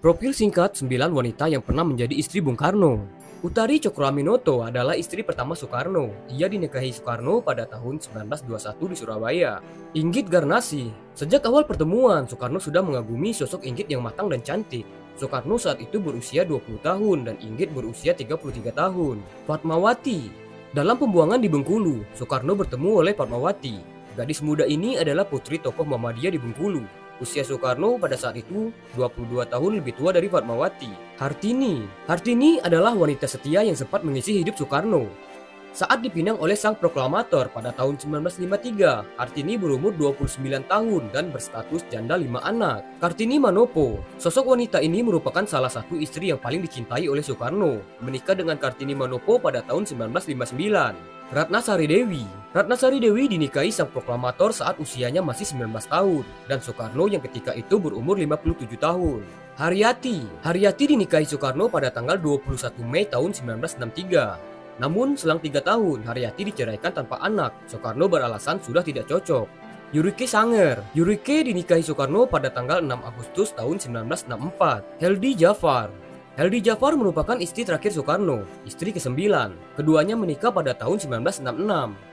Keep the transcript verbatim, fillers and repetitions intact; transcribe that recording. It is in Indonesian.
Profil singkat sembilan wanita yang pernah menjadi istri Bung Karno. Utari Cokroaminoto adalah istri pertama Soekarno. Ia dinikahi Soekarno pada tahun seribu sembilan ratus dua puluh satu di Surabaya. Inggit Garnasi. Sejak awal pertemuan, Soekarno sudah mengagumi sosok Inggit yang matang dan cantik. Soekarno saat itu berusia dua puluh tahun dan Inggit berusia tiga puluh tiga tahun. Fatmawati. Dalam pembuangan di Bengkulu, Soekarno bertemu oleh Fatmawati. Gadis muda ini adalah putri tokoh Muhammadiyah di Bengkulu. Usia Soekarno pada saat itu dua puluh dua tahun lebih tua dari Fatmawati. Hartini. Hartini adalah wanita setia yang sempat mengisi hidup Soekarno. Saat dipinang oleh sang proklamator pada tahun seribu sembilan ratus lima puluh tiga, Hartini berumur dua puluh sembilan tahun dan berstatus janda lima anak. Kartini Manopo. Sosok wanita ini merupakan salah satu istri yang paling dicintai oleh Soekarno. Menikah dengan Kartini Manopo pada tahun seribu sembilan ratus lima puluh sembilan. Ratnasari Dewi. Ratnasari Dewi dinikahi sang proklamator saat usianya masih sembilan belas tahun dan Soekarno yang ketika itu berumur lima puluh tujuh tahun. Haryati. Haryati dinikahi Soekarno pada tanggal dua puluh satu Mei tahun seribu sembilan ratus enam puluh tiga. Namun selang tiga tahun Haryati diceraikan tanpa anak. Soekarno beralasan sudah tidak cocok. Yurike Sanger. Yurike dinikahi Soekarno pada tanggal enam Agustus tahun seribu sembilan ratus enam puluh empat. Heldi Jafar. Heldi Jafar merupakan istri terakhir Soekarno, istri kesembilan. Keduanya menikah pada tahun seribu sembilan ratus enam puluh enam.